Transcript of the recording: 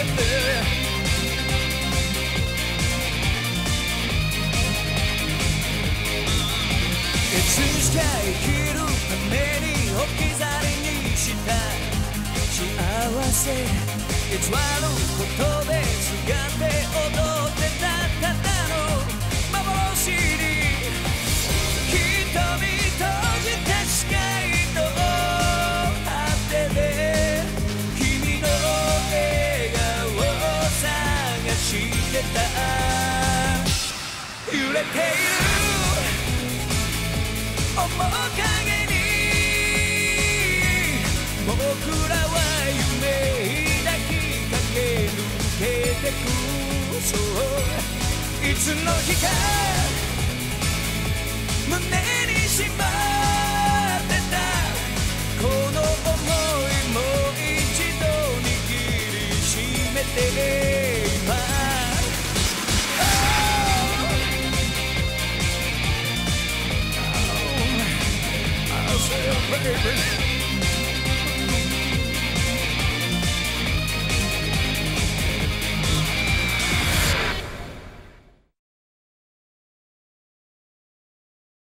いつしか生きるために置き去りにした幸せ偽ることでつがって踊ってたただの幻に瞳閉じた視界の果てで君の笑顔を探してた揺れている面影に僕らは夢抱きかけ抜けてくそういつの日か胸にしまってたこの想いもう一度握りしめて今Baby